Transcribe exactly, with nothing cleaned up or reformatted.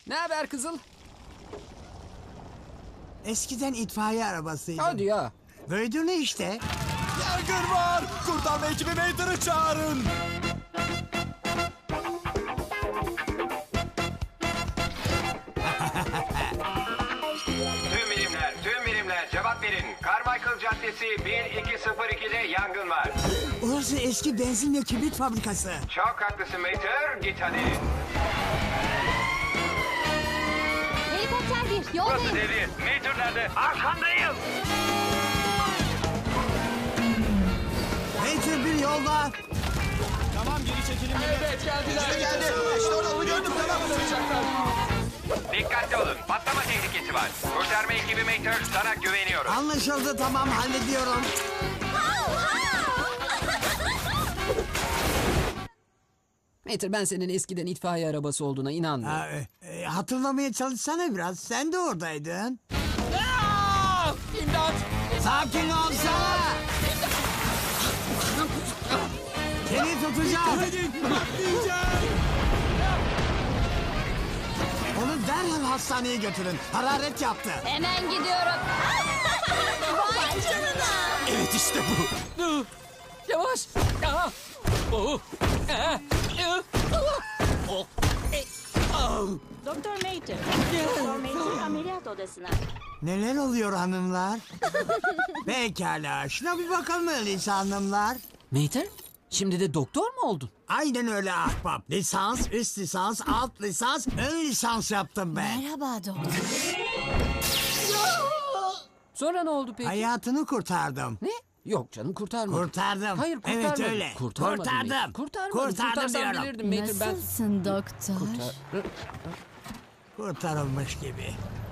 Ne haber kızıl? Eskiden itfaiye arabasıydı. Hadi ya. Duydun işte. Yangın var. Kurtarma ekibi Mater'ı çağırın. Tüm birimler, tüm birimler cevap verin. Carmichael Caddesi bir iki sıfır iki'de yangın var. Orası eski benzin ve kibrit fabrikası. Çok haklısın Mater, git hadi. Helikopter bir, Burası yoldayım. devri. Mater nerede? Arkandayım. Mater bir yolda. Tamam geri çekilin. Evet geldiler. İşte geldi. İşte orada onu gördüm. Tamam. Dikkatli olun, patlama tehlikesi var. Kurtarma ekibi Mater, sana güveniyorum. Anlaşıldı, tamam, hallediyorum. Mater, ben senin eskiden itfaiye arabası olduğuna inanmıyorum. Ha, e, e, hatırlamaya çalışsana biraz. Sen de oradaydın. Aa! İmdat! Sakin olsana. Seni tutacağım. Onu derhal hastaneye götürün. Hararet yaptı. Hemen gidiyorum. Vay canına. Evet işte bu. Dur! Yavaş! Aa! Oh! Aa! Aa! Oh! E! Aa! Doktor Mater. Doktor Mater ameliyat odasına. Neler oluyor hanımlar? Pekala, şuna bir bakalım öyleyse hanımlar. Mater, şimdi de doktor mu oldun? Aynen öyle ahbap. Lisans, üst lisans, alt lisans, ön lisans yaptım ben. Merhaba doktor. Sonra ne oldu peki? Hayatını kurtardım. Ne? Yok canım, kurtarmadım. Kurtardım. Hayır, kurtarmadım. Evet öyle. Kurtarmadım. Kurtardım. Mater. Kurtarmadım. Kurtardım Kurtarsam diyorum. bilirdim Mater, ben... Nasılsın doktor? Kurtar- Kurtarılmış gibi.